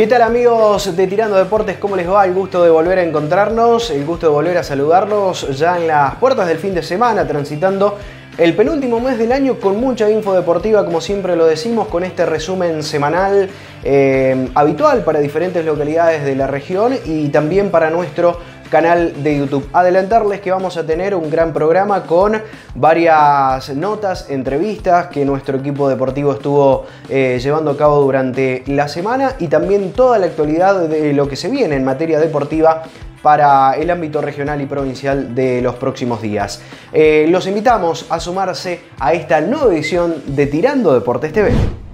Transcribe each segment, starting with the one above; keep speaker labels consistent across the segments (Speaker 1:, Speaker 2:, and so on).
Speaker 1: ¿Qué tal amigos de Tirando Deportes? ¿Cómo les va? El gusto de volver a encontrarnos, el gusto de volver a saludarlos ya en las puertas del fin de semana, transitando el penúltimo mes del año con mucha info deportiva, como siempre lo decimos, con este resumen semanal habitual para diferentes localidades de la región y también para nuestro canal de YouTube. Adelantarles que vamos a tener un gran programa con varias notas, entrevistas que nuestro equipo deportivo estuvo llevando a cabo durante la semana y también toda la actualidad de lo que se viene en materia deportiva para el ámbito regional y provincial de los próximos días. Los invitamos a sumarse a esta nueva edición de Tirando Deportes TV.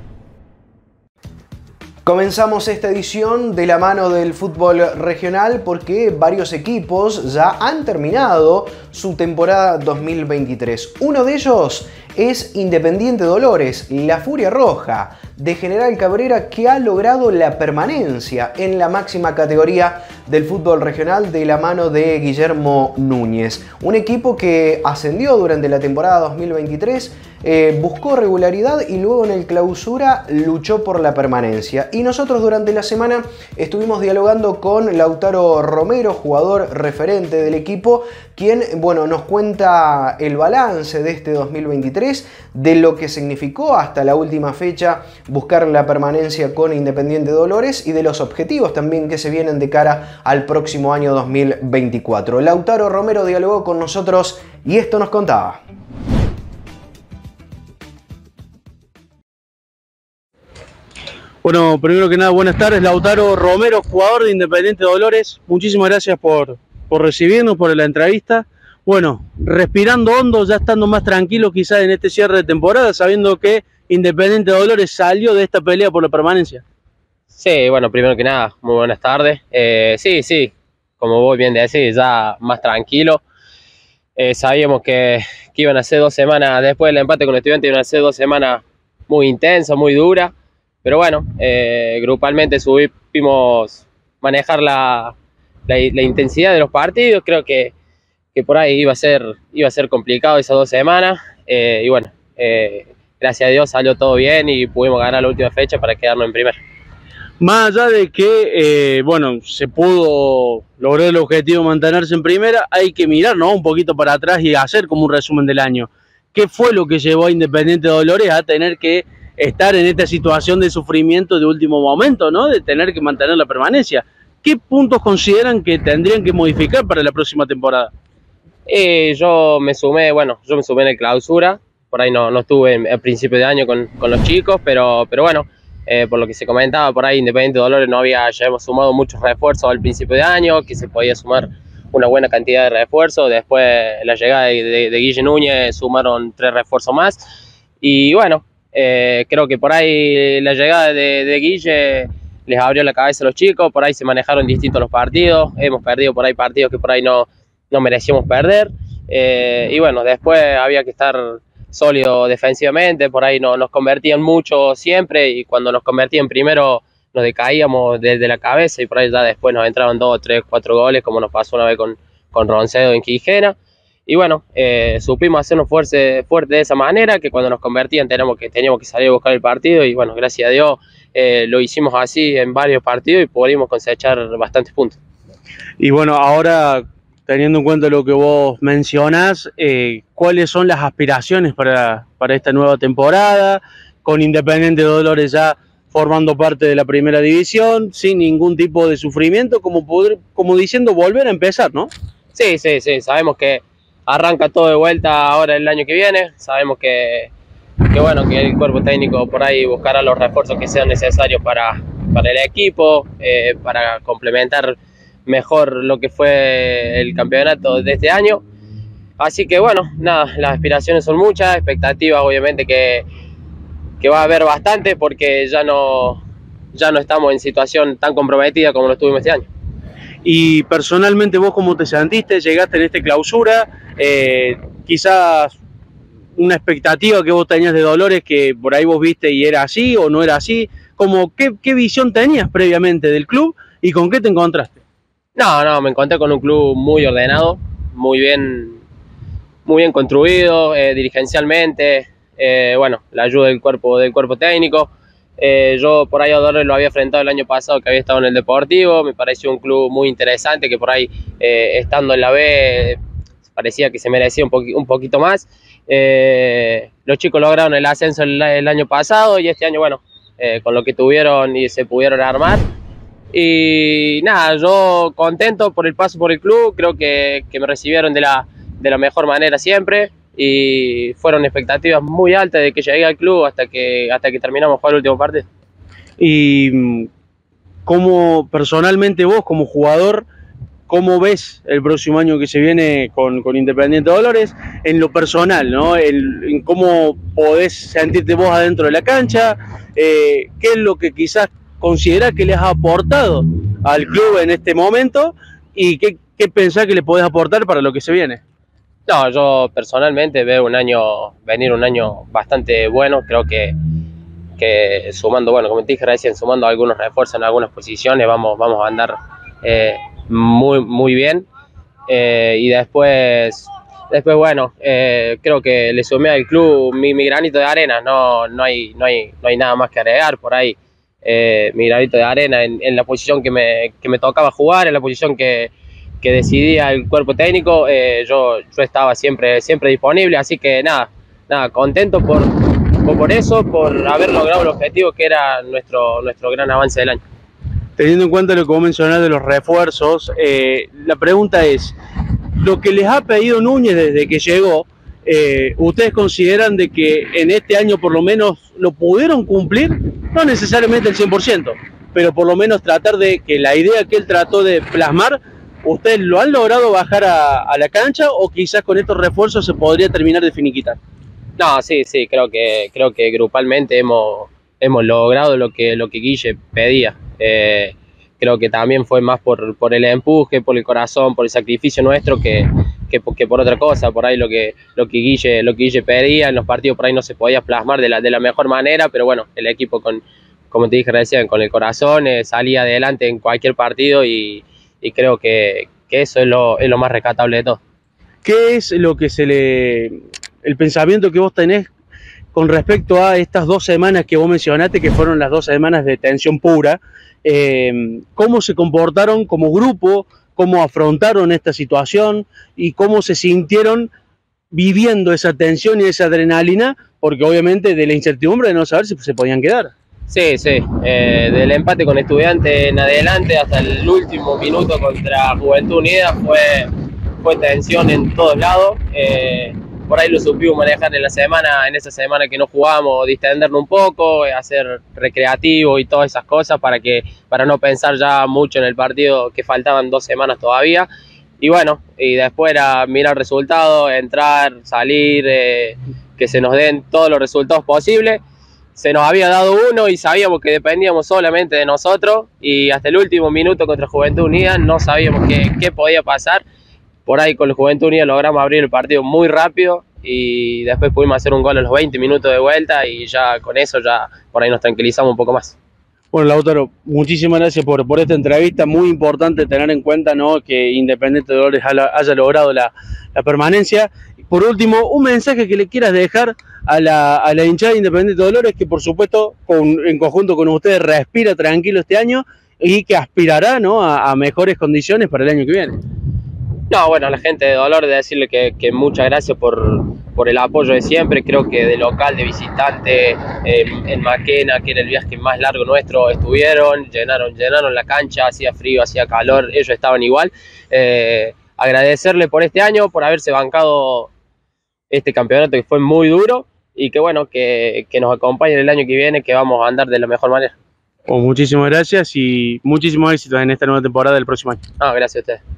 Speaker 1: Comenzamos esta edición de la mano del fútbol regional porque varios equipos ya han terminado su temporada 2023. Uno de ellos es Independiente Dolores, la Furia Roja de General Cabrera, que ha logrado la permanencia en la máxima categoría del fútbol regional de la mano de Guillermo Núñez. Un equipo que ascendió durante la temporada 2023, buscó regularidad y luego en el clausura luchó por la permanencia. Y nosotros durante la semana estuvimos dialogando con Lautaro Romero, jugador referente del equipo, quien nos cuenta el balance de este 2023, de lo que significó hasta la última fecha buscar la permanencia con Independiente Dolores y de los objetivos también que se vienen de cara al próximo año 2024. Lautaro Romero dialogó con nosotros y esto nos contaba.
Speaker 2: Bueno, primero que nada, buenas tardes. Lautaro Romero, jugador de Independiente Dolores. Muchísimas gracias por recibirnos, por la entrevista. Bueno, respirando hondo, ya estando más tranquilo quizás en este cierre de temporada, sabiendo que Independiente Dolores salió de esta pelea por la permanencia.
Speaker 3: Sí, bueno, primero que nada, muy buenas tardes. Sí, como vos bien decís, ya más tranquilo. Sabíamos que iban a ser 2 semanas, después del empate con Estudiantes, iban a ser 2 semanas muy intensas, muy duras. Pero bueno, grupalmente supimos manejar la intensidad de los partidos. Creo que por ahí iba a ser complicado esas 2 semanas. Y bueno, gracias a Dios salió todo bien y pudimos ganar la última fecha para quedarnos en primera.
Speaker 2: Más allá de que, se pudo lograr el objetivo de mantenerse en primera, hay que mirar, ¿no?, un poquito para atrás y hacer como un resumen del año. ¿Qué fue lo que llevó a Independiente Dolores a tener que estar en esta situación de sufrimiento de último momento, ¿no?, de tener que mantener la permanencia? ¿Qué puntos consideran que tendrían que modificar para la próxima temporada?
Speaker 3: Yo me sumé en el clausura. Por ahí no estuve al principio de año con los chicos, pero bueno, por lo que se comentaba, por ahí Independiente Dolores ya hemos sumado muchos refuerzos al principio de año, que se podía sumar una buena cantidad de refuerzos. Después la llegada de Guille Núñez sumaron 3 refuerzos más. Y bueno, creo que por ahí la llegada de Guille les abrió la cabeza a los chicos. Por ahí se manejaron distintos los partidos. Hemos perdido por ahí partidos que por ahí no merecíamos perder. Y bueno, después había que estar sólido defensivamente. Por ahí nos convertían mucho siempre y cuando nos convertían primero nos decaíamos desde la cabeza y por ahí ya después nos entraban 2, 3, 4 goles, como nos pasó una vez con Roncedo en Quijena. Y bueno, supimos hacernos fuerte de esa manera, que cuando nos convertían teníamos que salir a buscar el partido y bueno, gracias a Dios lo hicimos así en varios partidos y pudimos cosechar bastantes puntos.
Speaker 2: Y bueno, ahora teniendo en cuenta lo que vos mencionás, ¿cuáles son las aspiraciones para esta nueva temporada? Con Independiente Dolores ya formando parte de la primera división, sin ningún tipo de sufrimiento, como diciendo volver a empezar, ¿no?
Speaker 3: Sí, sabemos que arranca todo de vuelta ahora el año que viene. Sabemos que el cuerpo técnico por ahí buscará los refuerzos que sean necesarios para el equipo, para complementar mejor lo que fue el campeonato de este año. Así que bueno, nada, las aspiraciones son muchas, expectativas obviamente que va a haber bastante porque ya no estamos en situación tan comprometida como lo estuvimos este año.
Speaker 2: Y personalmente vos, ¿cómo te sentiste? Llegaste en esta clausura, quizás una expectativa que vos tenías de Dolores que por ahí vos viste y era así o no era así, como ¿qué visión tenías previamente del club y con qué te encontraste?
Speaker 3: No, me encontré con un club muy ordenado, muy bien construido, dirigencialmente, la ayuda del cuerpo técnico, Yo por ahí a O'Donnell lo había enfrentado el año pasado, que había estado en el Deportivo. Me pareció un club muy interesante, que por ahí estando en la B parecía que se merecía un poquito más. Los chicos lograron el ascenso el año pasado y este año, bueno, con lo que tuvieron y se pudieron armar. Y nada, yo contento por el paso por el club, creo que me recibieron de la mejor manera siempre y fueron expectativas muy altas de que llegué al club hasta que terminamos de jugar el último partido.
Speaker 2: Y como personalmente vos, como jugador, ¿cómo ves el próximo año que se viene con Independiente Dolores? En lo personal, ¿no? En cómo podés sentirte vos adentro de la cancha, qué es lo que quizás considerás que le has aportado al club en este momento y qué pensás que le podés aportar para lo que se viene.
Speaker 3: No, yo personalmente veo venir un año bastante bueno. Creo que sumando, bueno, como te dije recién, sumando algunos refuerzos en algunas posiciones, vamos a andar muy bien. Y después bueno, creo que le sumé al club mi granito de arena. No hay nada más que agregar por ahí. Mi granito de arena en la posición que me tocaba jugar, en la posición que decidía el cuerpo técnico. Yo estaba siempre disponible, así que nada, contento por eso, por haber logrado el objetivo que era nuestro gran avance del año.
Speaker 2: Teniendo en cuenta lo que vos mencionás de los refuerzos, la pregunta es, lo que les ha pedido Núñez desde que llegó, ¿ustedes consideran de que en este año por lo menos lo pudieron cumplir? No necesariamente el 100%, pero por lo menos tratar de que la idea que él trató de plasmar, ¿ustedes lo han logrado bajar a la cancha o quizás con estos refuerzos se podría terminar de finiquitar?
Speaker 3: No, sí, creo que grupalmente hemos logrado lo que Guille pedía. Creo que también fue más por el empuje, por el corazón, por el sacrificio nuestro que por otra cosa. Por ahí lo que Guille pedía en los partidos por ahí no se podía plasmar de la mejor manera, pero bueno, el equipo como te dije recién, con el corazón salía adelante en cualquier partido y creo que eso es lo más rescatable de todo.
Speaker 2: ¿Qué es lo que el pensamiento que vos tenés con respecto a estas 2 semanas que vos mencionaste, que fueron las 2 semanas de tensión pura? ¿Cómo se comportaron como grupo? ¿Cómo afrontaron esta situación? ¿Y cómo se sintieron viviendo esa tensión y esa adrenalina? Porque obviamente de la incertidumbre de no saber si se podían quedar.
Speaker 3: Sí, del empate con Estudiantes en adelante hasta el último minuto contra Juventud Unida fue tensión en todos lados. Por ahí lo supimos manejar en esa semana que no jugamos, distendernos un poco, hacer recreativo y todas esas cosas para no pensar ya mucho en el partido, que faltaban 2 semanas todavía. Y bueno, y después era mirar resultados, entrar, salir, que se nos den todos los resultados posibles. Se nos había dado uno y sabíamos que dependíamos solamente de nosotros, y hasta el último minuto contra Juventud Unida no sabíamos qué podía pasar. Por ahí con la Juventud Unida logramos abrir el partido muy rápido y después pudimos hacer un gol a los 20 minutos de vuelta y ya con eso ya por ahí nos tranquilizamos un poco más.
Speaker 2: Bueno, Lautaro, muchísimas gracias por esta entrevista. Muy importante tener en cuenta, ¿no?, que Independiente Dolores haya logrado la permanencia. Por último, un mensaje que le quieras dejar a la hinchada de Independiente Dolores, que por supuesto en conjunto con ustedes respira tranquilo este año y que aspirará, ¿no?, a mejores condiciones para el año que viene.
Speaker 3: No, bueno, a la gente de Dolores decirle que muchas gracias por el apoyo de siempre. Creo que de local, de visitante, en Maquena, que era el viaje más largo nuestro, estuvieron, llenaron la cancha, hacía frío, hacía calor, ellos estaban igual. Agradecerle por este año, por haberse bancado este campeonato que fue muy duro, y que bueno, que nos acompañen el año que viene, que vamos a andar de la mejor manera.
Speaker 2: Bueno, muchísimas gracias y muchísimos éxitos en esta nueva temporada del próximo año.
Speaker 3: Gracias a ustedes.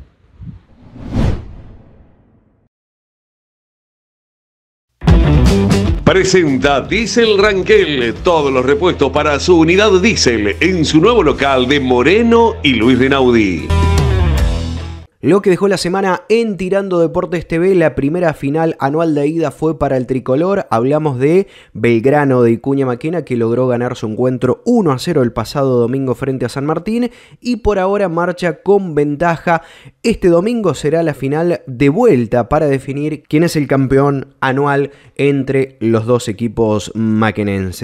Speaker 4: Presenta Diesel Ranquel, todos los repuestos para su unidad diésel en su nuevo local de Moreno y Luis Renaudi.
Speaker 1: Lo que dejó la semana en Tirando Deportes TV, la primera final anual de ida fue para el tricolor. Hablamos de Belgrano de Vicuña Maquena, que logró ganar su encuentro 1-0 el pasado domingo frente a San Martín y por ahora marcha con ventaja. Este domingo será la final de vuelta para definir quién es el campeón anual entre los dos equipos maquenenses.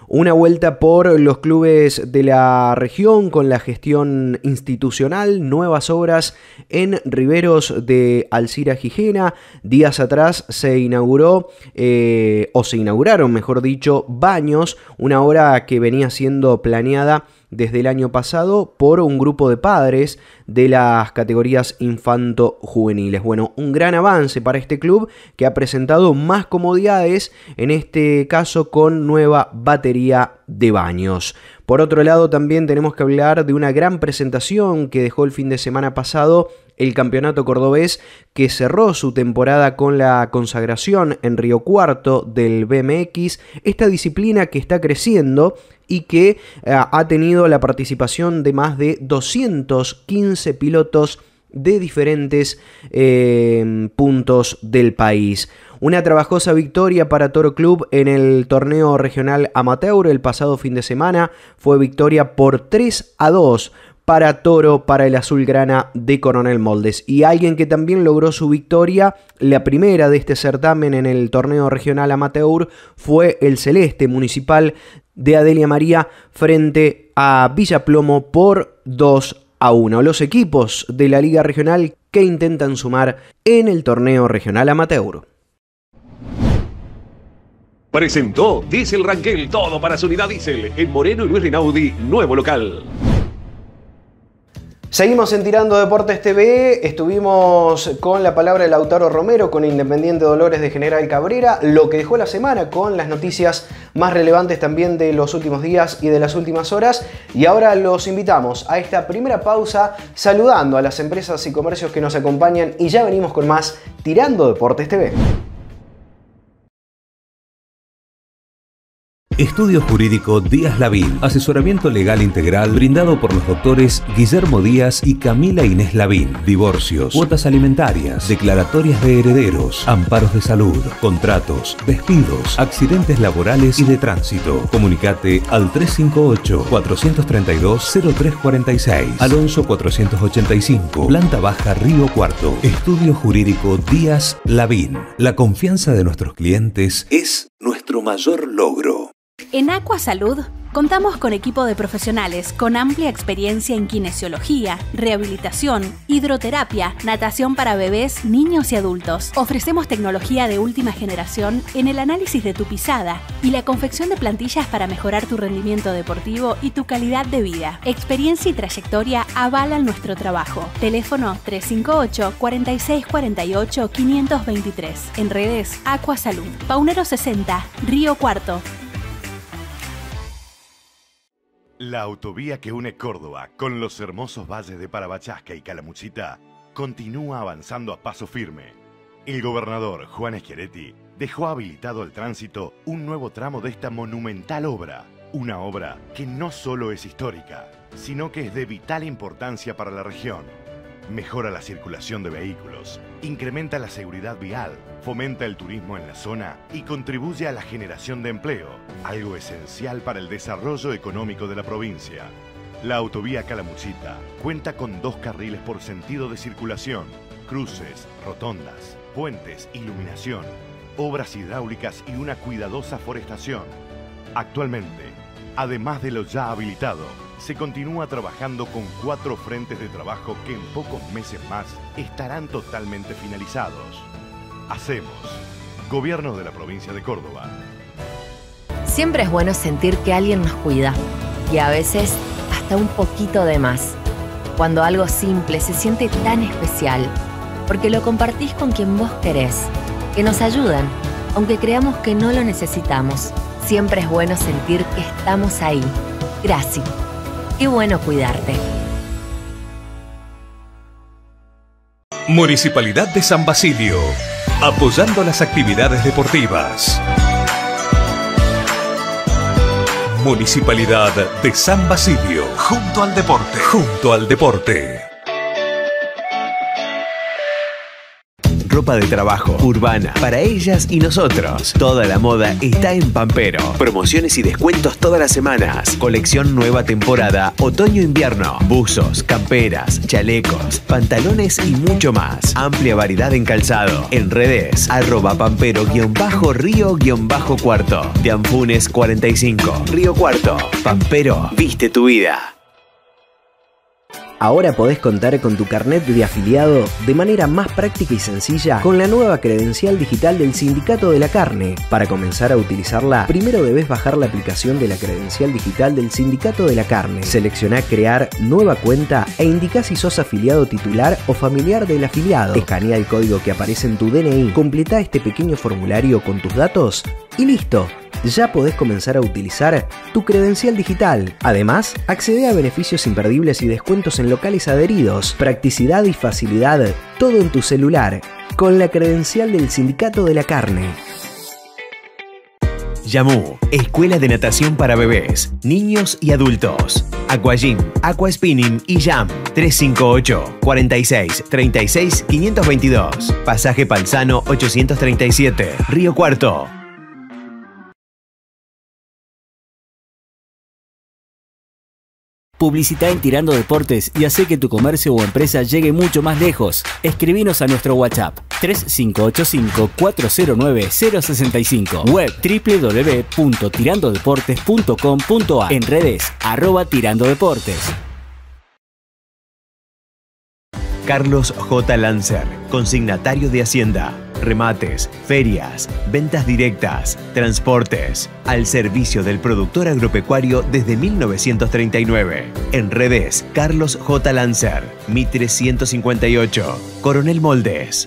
Speaker 1: Una vuelta por los clubes de la región con la gestión institucional, nuevas obras en Riveros de Alcira Gijena. Días atrás se inauguraron, mejor dicho, Baños, una obra que venía siendo planeada desde el año pasado por un grupo de padres de las categorías infanto-juveniles. Bueno, un gran avance para este club que ha presentado más comodidades, en este caso con nueva batería de baños. Por otro lado, también tenemos que hablar de una gran presentación que dejó el fin de semana pasado el campeonato cordobés, que cerró su temporada con la consagración en Río Cuarto del BMX, esta disciplina que está creciendo y que ha tenido la participación de más de 215 pilotos de diferentes puntos del país. Una trabajosa victoria para Toro Club en el torneo regional amateur el pasado fin de semana. Fue victoria por 3-2 para Toro, para el azulgrana de Coronel Moldes. Y alguien que también logró su victoria, la primera de este certamen en el torneo regional amateur, fue el Celeste Municipal de Adelia María frente a Villa Plomo por 2-1. Los equipos de la Liga Regional que intentan sumar en el torneo regional amateur.
Speaker 4: Presentó Diesel Ranquel, todo para su unidad diésel en Moreno y Luis Rinaldi, nuevo local.
Speaker 1: Seguimos en Tirando Deportes TV, estuvimos con la palabra de Lautaro Romero con Independiente Dolores de General Cabrera, lo que dejó la semana con las noticias más relevantes también de los últimos días y de las últimas horas. Y ahora los invitamos a esta primera pausa saludando a las empresas y comercios que nos acompañan y ya venimos con más Tirando Deportes TV.
Speaker 5: Estudio Jurídico Díaz Lavín. Asesoramiento legal integral brindado por los doctores Guillermo Díaz y Camila Inés Lavín. Divorcios, cuotas alimentarias, declaratorias de herederos, amparos de salud, contratos, despidos, accidentes laborales y de tránsito. Comunicate al 358-432-0346. Alonso 485, Planta Baja, Río Cuarto. Estudio Jurídico Díaz Lavín. La confianza de nuestros clientes es nuestro mayor logro.
Speaker 6: En Aqua Salud contamos con equipo de profesionales con amplia experiencia en kinesiología, rehabilitación, hidroterapia, natación para bebés, niños y adultos. Ofrecemos tecnología de última generación en el análisis de tu pisada y la confección de plantillas para mejorar tu rendimiento deportivo y tu calidad de vida. Experiencia y trayectoria avalan nuestro trabajo. Teléfono 358-4648-523. En redes Aqua Salud. Paunero 60, Río Cuarto.
Speaker 7: La autovía que une Córdoba con los hermosos valles de Parabachasca y Calamuchita continúa avanzando a paso firme. El gobernador Juan Schiaretti dejó habilitado al tránsito un nuevo tramo de esta monumental obra. Una obra que no solo es histórica, sino que es de vital importancia para la región. Mejora la circulación de vehículos, incrementa la seguridad vial, fomenta el turismo en la zona y contribuye a la generación de empleo, algo esencial para el desarrollo económico de la provincia. La autovía Calamuchita cuenta con 2 carriles por sentido de circulación, cruces, rotondas, puentes, iluminación, obras hidráulicas y una cuidadosa forestación. Actualmente, además de lo ya habilitado, se continúa trabajando con 4 frentes de trabajo que en pocos meses más estarán totalmente finalizados. Hacemos Gobierno de la Provincia de Córdoba.
Speaker 8: Siempre es bueno sentir que alguien nos cuida y a veces hasta un poquito de más. Cuando algo simple se siente tan especial, porque lo compartís con quien vos querés, que nos ayudan, aunque creamos que no lo necesitamos. Siempre es bueno sentir que estamos ahí. Gracias. Qué bueno cuidarte.
Speaker 5: Municipalidad de San Basilio, apoyando las actividades deportivas. Municipalidad de San Basilio, junto al deporte. Junto al deporte.
Speaker 9: ropa de trabajo, urbana, para ellas y nosotros. Toda la moda está en Pampero. Promociones y descuentos todas las semanas. Colección nueva temporada, otoño-invierno. Buzos, camperas, chalecos, pantalones y mucho más. Amplia variedad en calzado. En redes, @pampero_río_cuarto. De Anfunes 45, Río Cuarto. Pampero, viste tu vida.
Speaker 1: Ahora podés contar con tu carnet de afiliado de manera más práctica y sencilla con la nueva credencial digital del Sindicato de la Carne. Para comenzar a utilizarla, primero debes bajar la aplicación de la credencial digital del Sindicato de la Carne. Seleccioná crear nueva cuenta e indica si sos afiliado titular o familiar del afiliado. Escanea el código que aparece en tu DNI, completá este pequeño formulario con tus datos y listo. Ya podés comenzar a utilizar tu credencial digital. Además, accede a beneficios imperdibles y descuentos en locales adheridos. Practicidad y facilidad, todo en tu celular, con la credencial del Sindicato de la Carne.
Speaker 9: Yamú, Escuela de Natación para Bebés, Niños y Adultos. Aquagym, Aquaspinning y Jam. 358 46 36 522. Pasaje Palzano 837, Río Cuarto.
Speaker 10: Publicita en Tirando Deportes y hace que tu comercio o empresa llegue mucho más lejos. Escribinos a nuestro WhatsApp 3585-409-065. Web www.tirandodeportes.com.ar. En redes @tirandodeportes.
Speaker 9: Carlos J. Lancer, consignatario de Hacienda, remates, ferias, ventas directas, transportes, al servicio del productor agropecuario desde 1939. En redes, Carlos J. Lancer, Mitre 158, Coronel Moldes.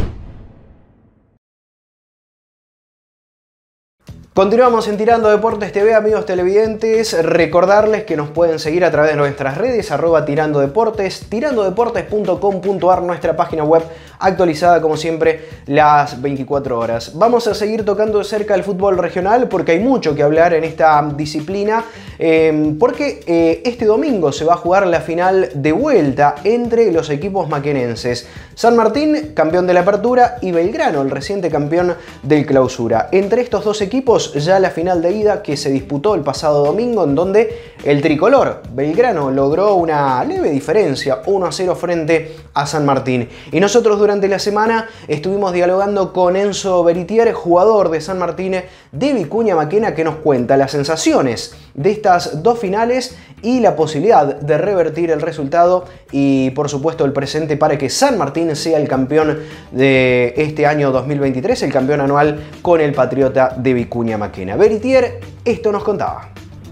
Speaker 1: Continuamos en Tirando Deportes TV, amigos televidentes. Recordarles que nos pueden seguir a través de nuestras redes, @tirandodeportes, tirandodeportes.com.ar, nuestra página web actualizada como siempre las 24 horas. Vamos a seguir tocando de cerca el fútbol regional porque hay mucho que hablar en esta disciplina, porque este domingo se va a jugar la final de vuelta entre los equipos maquenenses. San Martín, campeón de la Apertura, y Belgrano, el reciente campeón del Clausura. Entre estos dos equipos, ya la final de ida que se disputó el pasado domingo, en donde el tricolor Belgrano logró una leve diferencia, 1-0 frente a San Martín. Y nosotros durante la semana estuvimos dialogando con Enzo Beritier, jugador de San Martín de Vicuña Maquena, que nos cuenta las sensaciones de estas dos finales y la posibilidad de revertir el resultado y por supuesto el presente para que San Martín sea el campeón de este año 2023, el campeón anual con el Patriota de Vicuña Maquena. Beritier esto nos contaba.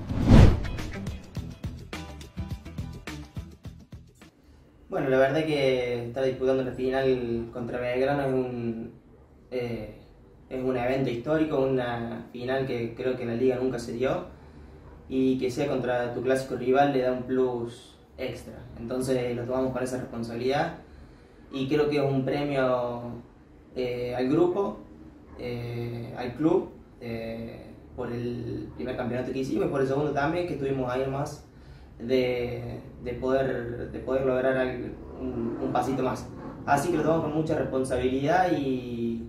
Speaker 11: Bueno, la verdad que estar disputando la final contra Belgrano es un evento histórico, una final que creo que en la liga nunca se dio, y que sea contra tu clásico rival le da un plus extra. Entonces lo tomamos con esa responsabilidad y creo que es un premio al grupo, al club, por el primer campeonato que hicimos y por el segundo también, que estuvimos ahí más de poder lograr un pasito más. Así que lo tomamos con mucha responsabilidad y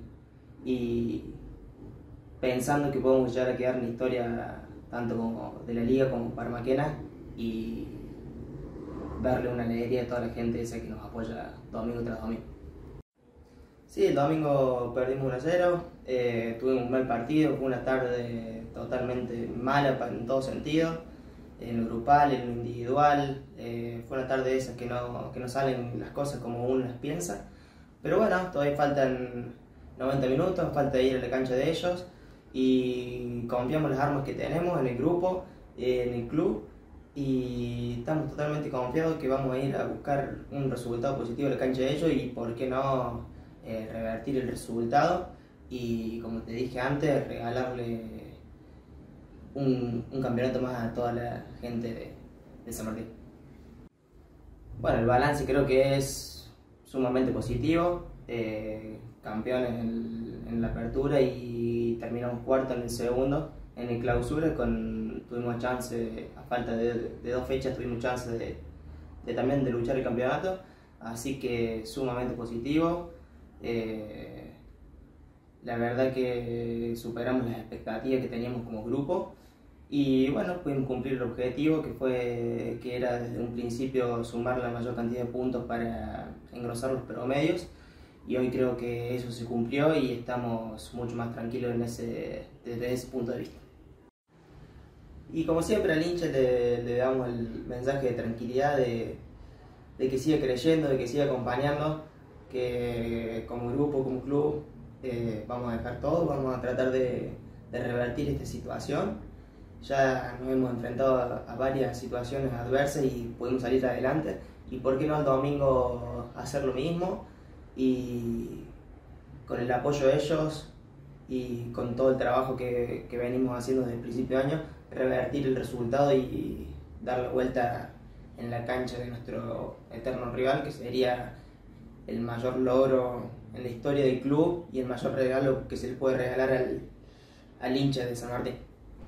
Speaker 11: pensando que podemos llegar a quedar en la historia tanto como de la liga como para Maquena y darle una alegría a toda la gente esa que nos apoya domingo tras domingo. Sí, el domingo perdimos 1-0, tuvimos un mal partido, fue una tarde totalmente mala en todo sentido, en lo grupal, en lo individual, fue una tarde de esas que no salen las cosas como uno las piensa, pero bueno, todavía faltan 90 minutos, falta ir a la cancha de ellos y confiamos las armas que tenemos en el grupo, en el club, y estamos totalmente confiados que vamos a ir a buscar un resultado positivo en la cancha de ellos y por qué no revertir el resultado y, como te dije antes, regalarle un campeonato más a toda la gente de San Martín. Bueno, el balance creo que es sumamente positivo, campeones en la apertura y terminamos cuarto en el segundo, en el clausura, tuvimos chance, a falta de 2 fechas, tuvimos chance de también de luchar el campeonato, así que sumamente positivo. La verdad que superamos las expectativas que teníamos como grupo y bueno, pudimos cumplir el objetivo que era desde un principio sumar la mayor cantidad de puntos para engrosar los promedios, y hoy creo que eso se cumplió y estamos mucho más tranquilos desde ese punto de vista. Y como siempre al hincha le damos el mensaje de tranquilidad, de que siga creyendo, de que siga acompañando, que como grupo, como club, vamos a dejar todo, vamos a tratar de revertir esta situación. Ya nos hemos enfrentado a varias situaciones adversas y pudimos salir adelante, y por qué no el domingo hacer lo mismo, y con el apoyo de ellos y con todo el trabajo que venimos haciendo desde el principio de año, revertir el resultado y dar la vuelta en la cancha de nuestro eterno rival, que sería el mayor logro en la historia del club y el mayor regalo que se le puede regalar al hincha de San Martín.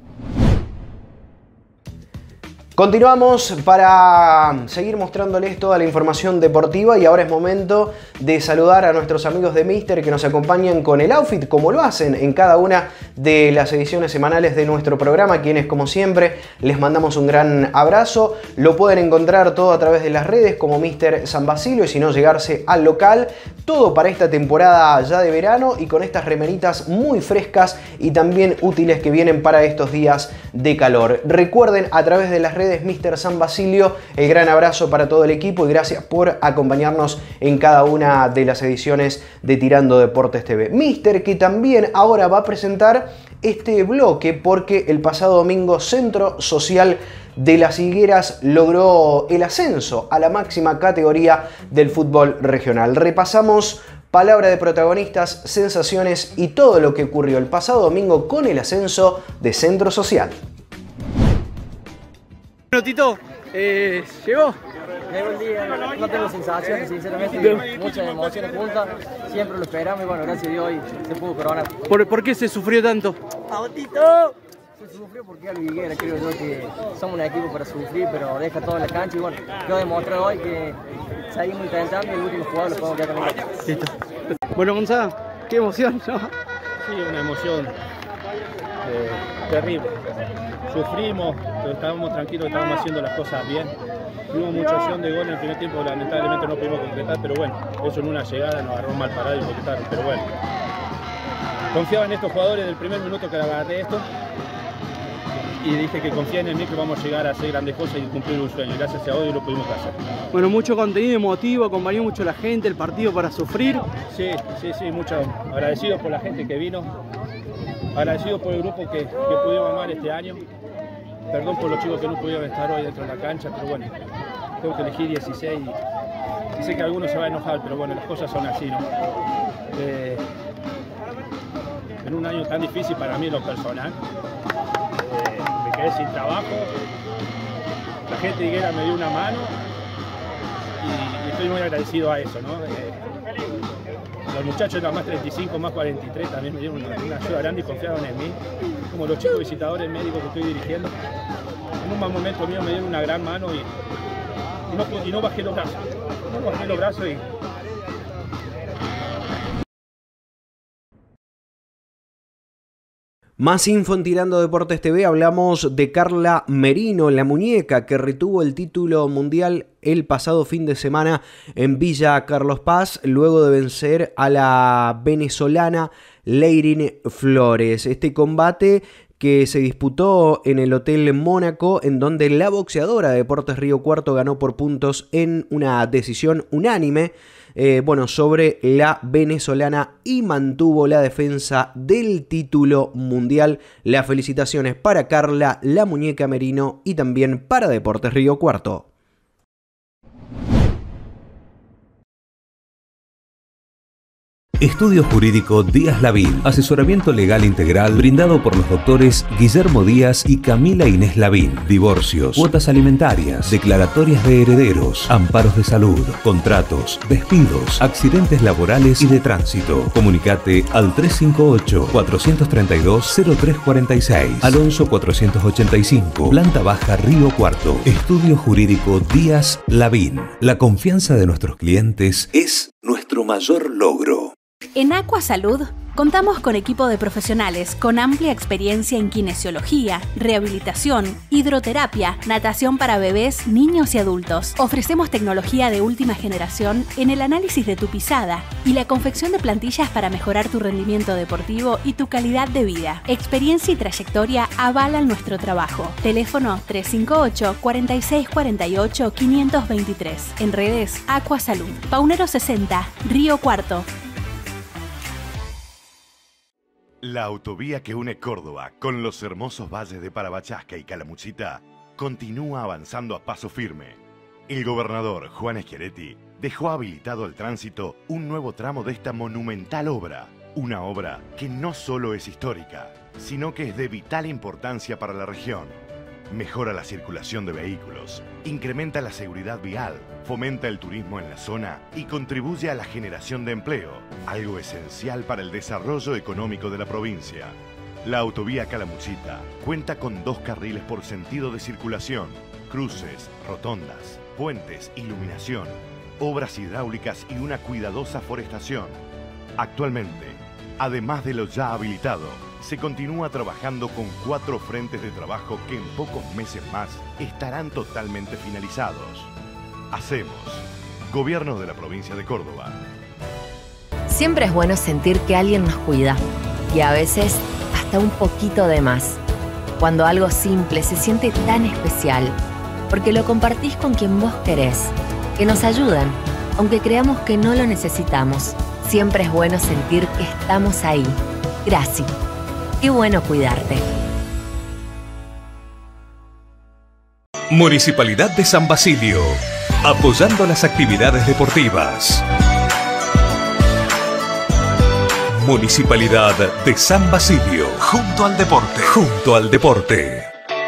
Speaker 1: Continuamos para seguir mostrándoles toda la información deportiva, y ahora es momento de saludar a nuestros amigos de Mister que nos acompañan con el outfit, como lo hacen en cada una de las ediciones semanales de nuestro programa, quienes como siempre les mandamos un gran abrazo. Lo pueden encontrar todo a través de las redes como Mister San Basilio, y si no, llegarse al local. Todo para esta temporada ya de verano, y con estas remeritas muy frescas y también útiles que vienen para estos días de calor. Recuerden, a través de las redes Mister San Basilio, el gran abrazo para todo el equipo y gracias por acompañarnos en cada una de las ediciones de Tirando Deportes TV. Mister, que también ahora va a presentar este bloque porque el pasado domingo Centro Social de Las Higueras logró el ascenso a la máxima categoría del fútbol regional. Repasamos palabra de protagonistas, sensaciones y todo lo que ocurrió el pasado domingo con el ascenso de Centro Social.
Speaker 12: Bueno, Tito, ¿llegó?
Speaker 13: Llegó el día, no tengo sensaciones, sinceramente, muchas emociones juntas, siempre lo esperamos y bueno, gracias a Dios hoy se pudo coronar.
Speaker 12: ¿Por qué se sufrió tanto?
Speaker 13: ¡Vamos, Tito! Se sufrió porque Algo Higuera, creo yo que somos un equipo para sufrir, pero deja todo en la cancha y bueno, yo demostré hoy que seguimos intentando y el último jugador lo podemos quedar con el equipo.
Speaker 12: Listo. Bueno, Gonzalo, qué emoción, ¿no?
Speaker 14: Sí, una emoción terrible. Sufrimos, pero estábamos tranquilos, estábamos haciendo las cosas bien. Tuvimos mucha opción de gol en el primer tiempo, lamentablemente no pudimos concretar, pero bueno, eso en una llegada nos agarró mal parado y concretaron, pero bueno. Confiaba en estos jugadores del primer minuto que agarré esto y dije que confíen en mí, que vamos a llegar a hacer grandes cosas y cumplir un sueño. Gracias a hoy lo pudimos hacer.
Speaker 12: Bueno, mucho contenido emotivo, acompañó mucho a la gente, el partido para sufrir.
Speaker 14: Sí, mucho agradecido por la gente que vino, agradecido por el grupo que pudimos armar este año. Perdón por los chicos que no pudieron estar hoy dentro de la cancha, pero bueno, tengo que elegir 16 y sé que algunos se van a enojar, pero bueno, las cosas son así, ¿no? En un año tan difícil para mí en lo personal, me quedé sin trabajo, la gente de Higuera me dio una mano y estoy muy agradecido a eso, ¿no? Los muchachos de la más 35, más 43 también me dieron una ayuda grande y confiaron en mí, como los chicos visitadores médicos que estoy dirigiendo. En un mal momento mío me dieron una gran mano y no bajé los brazos. No bajé los brazos y...
Speaker 1: Más info en Tirando Deportes TV, hablamos de Carla Merino, la muñeca que retuvo el título mundial el pasado fin de semana en Villa Carlos Paz, luego de vencer a la venezolana Leirin Flores. Este combate que se disputó en el Hotel Mónaco, en donde la boxeadora de Deportes Río Cuarto ganó por puntos en una decisión unánime sobre la venezolana y mantuvo la defensa del título mundial. Las felicitaciones para Carla, la muñeca Merino, y también para Deportes Río Cuarto.
Speaker 5: Estudio Jurídico Díaz Lavín. Asesoramiento legal integral brindado por los doctores Guillermo Díaz y Camila Inés Lavín. Divorcios, cuotas alimentarias, declaratorias de herederos, amparos de salud, contratos, despidos, accidentes laborales y de tránsito. Comunicate al 358-432-0346. Alonso 485, Planta Baja, Río Cuarto. Estudio Jurídico Díaz Lavín. La confianza de nuestros clientes es nuestro mayor logro.
Speaker 6: En Aqua Salud contamos con equipo de profesionales con amplia experiencia en kinesiología, rehabilitación, hidroterapia, natación para bebés, niños y adultos. Ofrecemos tecnología de última generación en el análisis de tu pisada y la confección de plantillas para mejorar tu rendimiento deportivo y tu calidad de vida. Experiencia y trayectoria avalan nuestro trabajo. Teléfono 358 4648 523. En redes Aqua Salud. Paunero 60, Río Cuarto.
Speaker 7: La autovía que une Córdoba con los hermosos valles de Parabachasca y Calamuchita continúa avanzando a paso firme. El gobernador Juan Schiaretti dejó habilitado al tránsito un nuevo tramo de esta monumental obra. Una obra que no solo es histórica, sino que es de vital importancia para la región. Mejora la circulación de vehículos, incrementa la seguridad vial, fomenta el turismo en la zona y contribuye a la generación de empleo, algo esencial para el desarrollo económico de la provincia. La autovía Calamuchita cuenta con 2 carriles por sentido de circulación, cruces, rotondas, puentes, iluminación, obras hidráulicas y una cuidadosa forestación. Actualmente, además de lo ya habilitado, se continúa trabajando con 4 frentes de trabajo que en pocos meses más estarán totalmente finalizados. Hacemos Gobierno de la Provincia de Córdoba.
Speaker 8: Siempre es bueno sentir que alguien nos cuida y a veces hasta un poquito de más. Cuando algo simple se siente tan especial porque lo compartís con quien vos querés, que nos ayudan, aunque creamos que no lo necesitamos. Siempre es bueno sentir que estamos ahí. Gracias. Qué bueno cuidarte.
Speaker 9: Municipalidad de San Basilio, apoyando las actividades deportivas. Municipalidad de San Basilio, junto al deporte. Junto al deporte.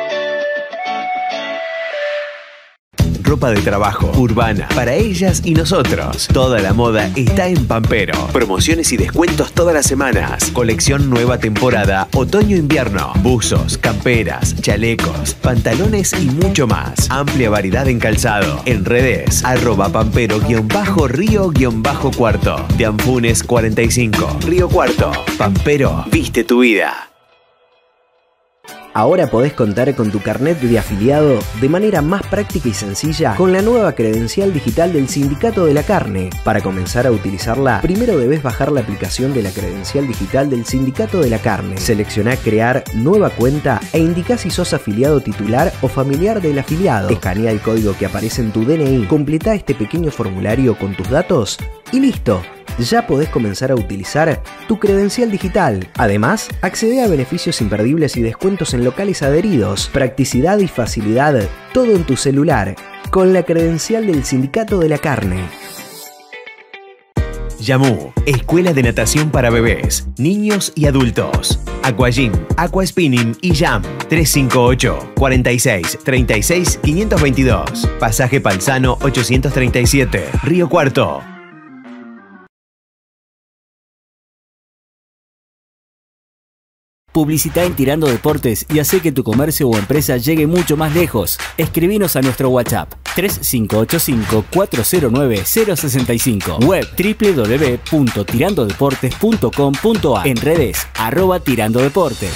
Speaker 9: Ropa de trabajo, urbana, para ellas y nosotros. Toda la moda está en Pampero. Promociones y descuentos todas las semanas. Colección nueva temporada, otoño-invierno. Buzos, camperas, chalecos, pantalones y mucho más. Amplia variedad en calzado. En redes, @pampero_río_cuarto. De Anfunes 45. Río Cuarto. Pampero, viste tu vida.
Speaker 1: Ahora podés contar con tu carnet de afiliado de manera más práctica y sencilla con la nueva credencial digital del Sindicato de la Carne. Para comenzar a utilizarla, primero debes bajar la aplicación de la credencial digital del Sindicato de la Carne. Seleccioná crear nueva cuenta e indicá si sos afiliado titular o familiar del afiliado. Escanea el código que aparece en tu DNI, completá este pequeño formulario con tus datos y listo. Ya podés comenzar a utilizar tu credencial digital. Además, accede a beneficios imperdibles y descuentos en locales adheridos. Practicidad y facilidad, todo en tu celular, con la credencial del Sindicato de la Carne.
Speaker 9: Yamu, Escuela de Natación para Bebés, Niños y Adultos. Aquagym, Aquaspinning y Jam. 358 46 36 522. Pasaje Palzano 837, Río Cuarto.
Speaker 10: Publicita en Tirando Deportes y hace que tu comercio o empresa llegue mucho más lejos. Escribinos a nuestro WhatsApp 3585-409-065. Web www.tirandodeportes.com.ar. En redes @tirandodeportes.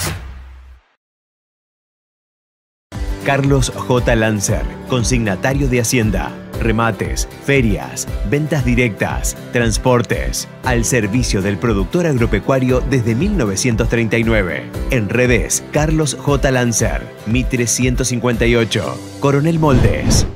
Speaker 9: Carlos J. Lancer, consignatario de Hacienda, remates, ferias, ventas directas, transportes, al servicio del productor agropecuario desde 1939. En redes, Carlos J. Lancer, Mitre 158, Coronel Moldes.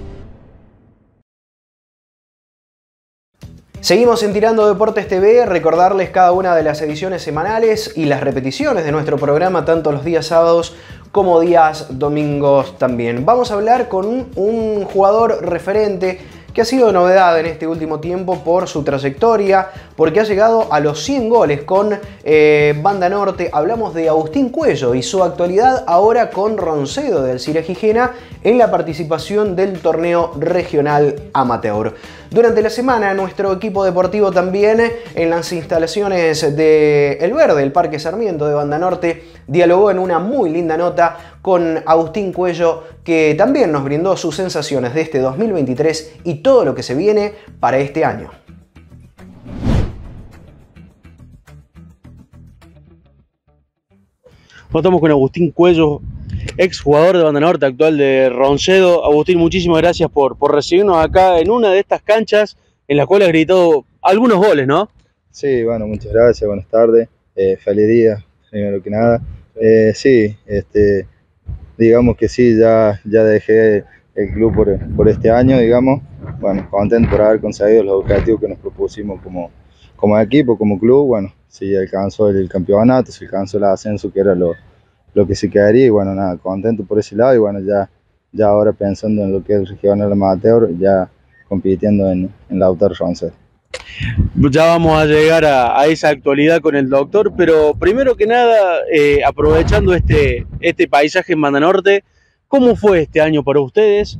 Speaker 1: Seguimos en Tirando Deportes TV, recordarles cada una de las ediciones semanales y las repeticiones de nuestro programa, tanto los días sábados como días domingos también. Vamos a hablar con un jugador referente que ha sido novedad en este último tiempo por su trayectoria, porque ha llegado a los 100 goles con Banda Norte. Hablamos de Agustín Cuello y su actualidad ahora con Roncedo de Alcira Gijena en la participación del torneo regional amateur. Durante la semana, nuestro equipo deportivo también en las instalaciones de El Verde, el Parque Sarmiento de Banda Norte, dialogó en una muy linda nota con Agustín Cuello, que también nos brindó sus sensaciones de este 2023 y todo lo que se viene para este año.
Speaker 2: Estamos con Agustín Cuello, ex jugador de Banda Norte, actual de Roncedo. Agustín, muchísimas gracias por recibirnos acá en una de estas canchas en la cual has gritado algunos goles, ¿no?
Speaker 15: Sí, bueno, muchas gracias, buenas tardes, feliz día, primero que nada. Sí, digamos que sí, ya dejé el club por este año, digamos. Bueno, contento por haber conseguido los objetivos que nos propusimos como equipo, como club. Bueno, sí alcanzó el campeonato, se alcanzó el ascenso, que era lo que se quedaría, y bueno, nada, contento por ese lado, y bueno, ya ahora pensando en lo que es el regional amateur, ya compitiendo en Lautaro Roncedo.
Speaker 2: Ya vamos a llegar a esa actualidad con el doctor, pero primero que nada, aprovechando este paisaje en Banda Norte, ¿cómo fue este año para ustedes?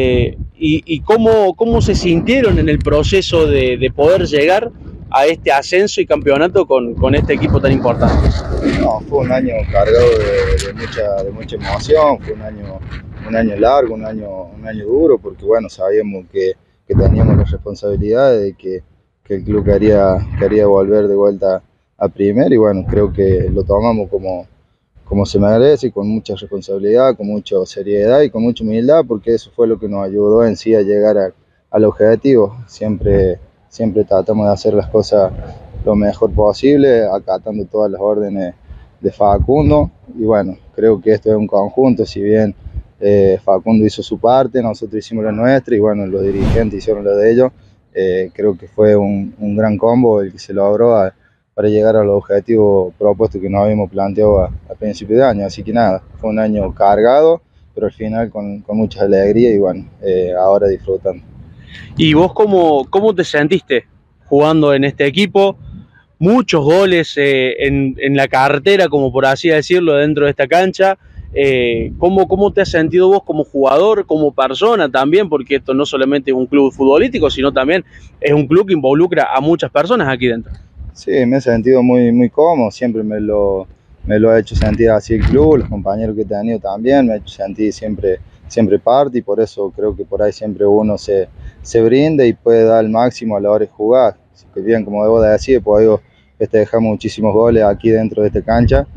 Speaker 2: Y cómo se sintieron en el proceso de poder llegar a este ascenso y campeonato con este equipo tan importante?
Speaker 15: No, fue un año cargado de mucha emoción, fue un año largo, un año duro, porque bueno, sabíamos que teníamos la responsabilidad de que el club quería volver de vuelta a primera, y bueno, creo que lo tomamos como se merece, con mucha responsabilidad, con mucha seriedad y con mucha humildad, porque eso fue lo que nos ayudó en sí a llegar al objetivo. Siempre tratamos de hacer las cosas lo mejor posible, acatando todas las órdenes de Facundo, y bueno, creo que esto es un conjunto. Si bien Facundo hizo su parte, nosotros hicimos la nuestra, y bueno, los dirigentes hicieron la de ellos. Creo que fue un gran combo el que se logró para llegar a los objetivos propuestos que nos habíamos planteado a principio de año. Así que nada, fue un año cargado, pero al final con mucha alegría, y bueno, ahora disfrutando.
Speaker 2: ¿Y vos cómo te sentiste jugando en este equipo? Muchos goles en la cartera, como por así decirlo, dentro de esta cancha. ¿Cómo te has sentido vos como jugador, como persona también? Porque esto no solamente es un club futbolístico, sino también es un club que involucra a muchas personas aquí dentro.
Speaker 15: Sí, me he sentido muy cómodo, siempre me lo ha hecho sentir así el club, los compañeros que he tenido también, me ha hecho sentir siempre parte, y por eso creo que por ahí siempre uno se brinda y puede dar el máximo a la hora de jugar. Así que bien, como debo de decir, he podido dejar muchísimos goles aquí dentro de esta cancha.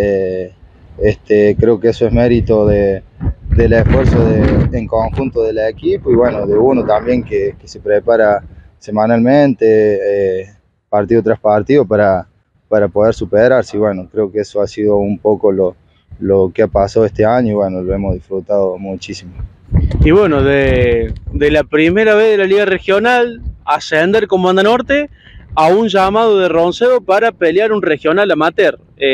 Speaker 15: Creo que eso es mérito del esfuerzo en conjunto del equipo, y bueno, de uno también que se prepara semanalmente, partido tras partido, para poder superarse. Y bueno, creo que eso ha sido un poco lo que ha pasado este año, y bueno, lo hemos disfrutado muchísimo.
Speaker 2: Y bueno, de la primera vez de la Liga Regional, ascender con Banda Norte a un llamado de Roncedo para pelear un regional amateur.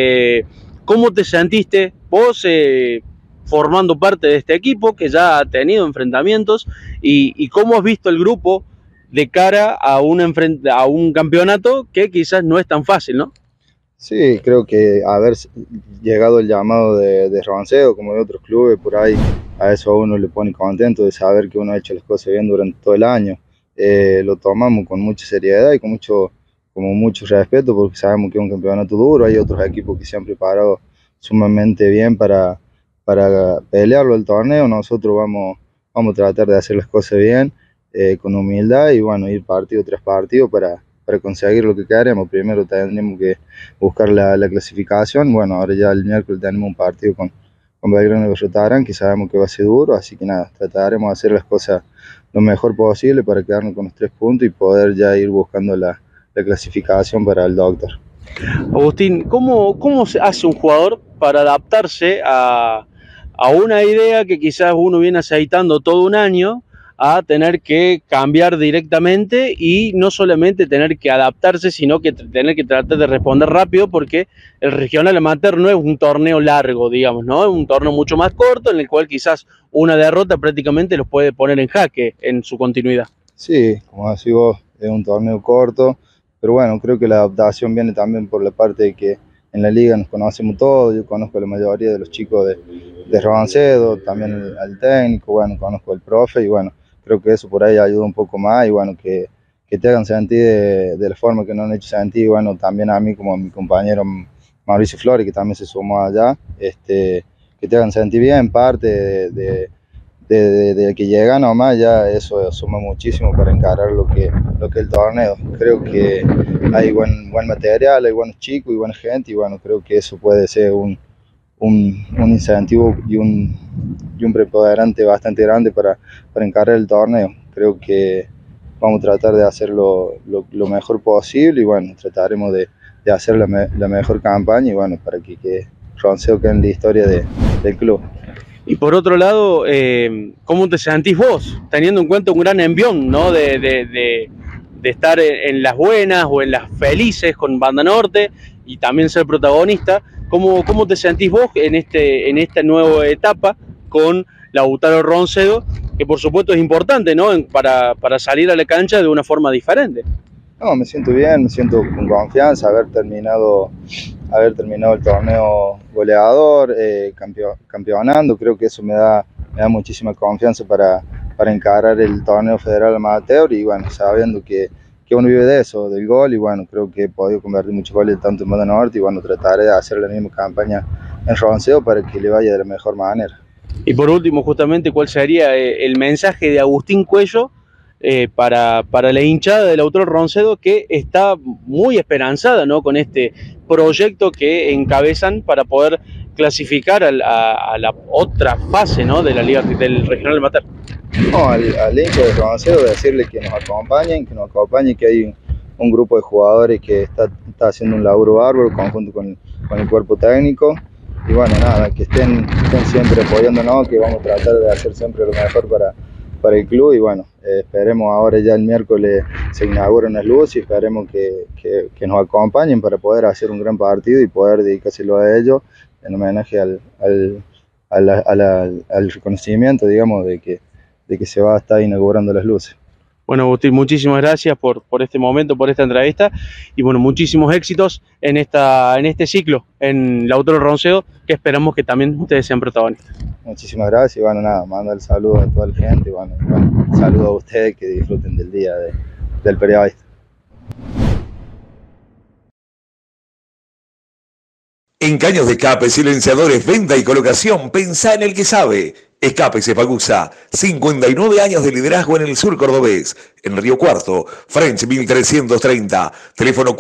Speaker 2: ¿Cómo te sentiste vos formando parte de este equipo que ya ha tenido enfrentamientos, y cómo has visto el grupo de cara a un campeonato que quizás no es tan fácil, ¿no?
Speaker 15: Sí, creo que haber llegado el llamado de Roncedo, como de otros clubes por ahí, a eso a uno le pone contento de saber que uno ha hecho las cosas bien durante todo el año. Lo tomamos con mucha seriedad y con mucho respeto, porque sabemos que es un campeonato duro. Hay otros equipos que se han preparado sumamente bien para pelearlo el torneo. Nosotros vamos a tratar de hacer las cosas bien, con humildad, y bueno, ir partido tras partido para conseguir lo que queremos. Primero tenemos que buscar la clasificación. Bueno, ahora ya el miércoles tenemos un partido con Belgrano y Berrotarán, que sabemos que va a ser duro, así que nada, trataremos de hacer las cosas lo mejor posible para quedarnos con los 3 puntos y poder ya ir buscando la clasificación para el doctor.
Speaker 2: Agustín, ¿cómo se hace un jugador para adaptarse a una idea que quizás uno viene aceitando todo un año, a tener que cambiar directamente, y no solamente tener que adaptarse, sino que tener que tratar de responder rápido, porque el regional amateur no es un torneo largo, digamos, ¿no? Es un torneo mucho más corto, en el cual quizás una derrota prácticamente los puede poner en jaque en su continuidad?
Speaker 15: Sí, como decís vos, es un torneo corto, pero bueno, creo que la adaptación viene también por la parte de que en la liga nos conocemos todos. Yo conozco a la mayoría de los chicos de Roncedo, también al técnico, bueno, conozco al profe, y bueno, creo que eso por ahí ayuda un poco más, y bueno, que te hagan sentir de la forma que nos han hecho sentir, y bueno, también a mí como a mi compañero Mauricio Flores, que también se sumó allá, que te hagan sentir bien, parte de que llega nomás, ya eso suma muchísimo para encarar lo que es el torneo. Creo que hay buen material, hay buenos chicos y buena gente, y bueno, creo que eso puede ser un incentivo y un preponderante bastante grande para encarar el torneo. Creo que vamos a tratar de hacerlo lo mejor posible y bueno, trataremos de hacer la mejor campaña y bueno, para que Roncero quede en la historia del club.
Speaker 2: Y por otro lado, ¿cómo te sentís vos, teniendo en cuenta un gran envión, ¿no? de estar en las buenas o en las felices con Banda Norte y también ser protagonista? ¿Cómo te sentís vos en esta nueva etapa con Lautaro Roncero, que por supuesto es importante, ¿no? para salir a la cancha de una forma diferente?
Speaker 15: No, me siento bien, me siento con confianza, haber terminado el torneo goleador, campeonando. Creo que eso me da muchísima confianza para encarar el torneo federal amateur y bueno, sabiendo que uno vive de eso, del gol, y bueno, creo que he podido convertir muchos goles tanto en Banda Norte y bueno, trataré de hacer la misma campaña en Roncero para que le vaya de la mejor manera.
Speaker 2: Y por último, justamente, ¿cuál sería el mensaje de Agustín Cuello para la hinchada del Lautaro Roncero, que está muy esperanzada, ¿no? con este proyecto que encabezan para poder clasificar a la otra fase, ¿no? de la Liga del Regional Amateur?
Speaker 15: No, al hincha de Roncero decirle que nos acompañen, que hay un grupo de jugadores que está haciendo un laburo bárbaro conjunto con el cuerpo técnico. Y bueno, nada, que estén siempre apoyándonos, que vamos a tratar de hacer siempre lo mejor para el club. Y bueno, esperemos ahora ya el miércoles se inauguran las luces y esperemos que nos acompañen para poder hacer un gran partido y poder dedicárselo a ellos en homenaje al reconocimiento, digamos, de que se va a estar inaugurando las luces.
Speaker 2: Bueno, Agustín, muchísimas gracias por este momento, por esta entrevista y bueno, muchísimos éxitos en este ciclo en Lautaro Roncero, que esperamos que también ustedes sean protagonistas.
Speaker 15: Muchísimas gracias y bueno, nada, mando el saludo a toda la gente y bueno, saludo a ustedes, que disfruten del día del periodista.
Speaker 4: En caños de escape, silenciadores, venta y colocación, pensá en el que sabe. Escape Cefagusa, 59 años de liderazgo en el sur cordobés. En Río Cuarto, French 1330, teléfono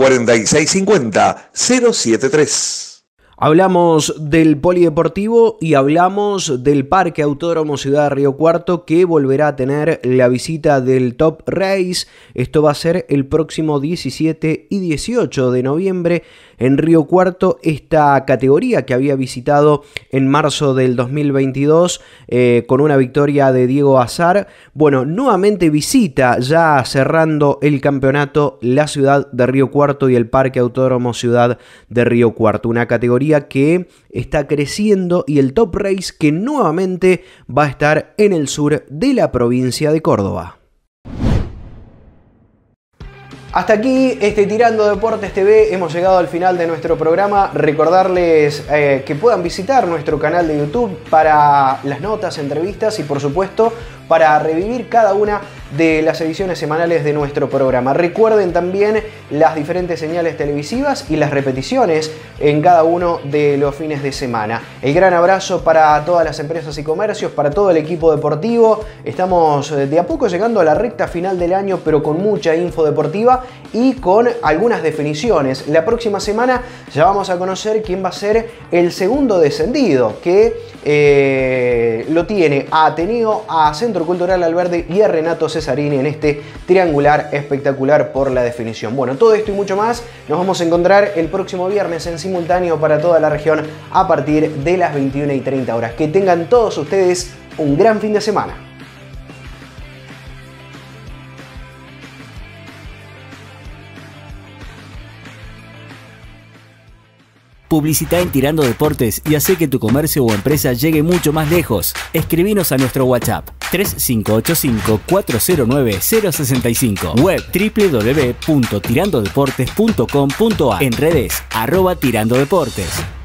Speaker 4: 4650-073.
Speaker 1: Hablamos del polideportivo y hablamos del Parque Autódromo Ciudad Río Cuarto, que volverá a tener la visita del Top Race. Esto va a ser el próximo 17 y 18 de noviembre en Río Cuarto. Esta categoría que había visitado en marzo del 2022 con una victoria de Diego Azar, bueno, nuevamente visita, ya cerrando el campeonato, la ciudad de Río Cuarto y el Parque Autódromo Ciudad de Río Cuarto. Una categoría que está creciendo y el Top Race que nuevamente va a estar en el sur de la provincia de Córdoba. Hasta aquí Tirando Deportes TV, hemos llegado al final de nuestro programa. Recordarles que puedan visitar nuestro canal de YouTube para las notas, entrevistas y por supuesto para revivir cada una de las ediciones semanales de nuestro programa. Recuerden también las diferentes señales televisivas y las repeticiones en cada uno de los fines de semana. El gran abrazo para todas las empresas y comercios, para todo el equipo deportivo. Estamos de a poco llegando a la recta final del año, pero con mucha info deportiva y con algunas definiciones. La próxima semana ya vamos a conocer quién va a ser el segundo descendido, que lo tiene a Ateneo, a Centro Cultural Alverde y a Renato Cesarini en este triangular espectacular por la definición. Bueno, todo esto y mucho más nos vamos a encontrar el próximo viernes en simultáneo para toda la región a partir de las 21:30 horas. Que tengan todos ustedes un gran fin de semana.
Speaker 10: Publicita en Tirando Deportes y hace que tu comercio o empresa llegue mucho más lejos. Escribinos a nuestro WhatsApp 3585-409-065. Web www.tirandodeportes.com.ar. En redes @Tirando Deportes.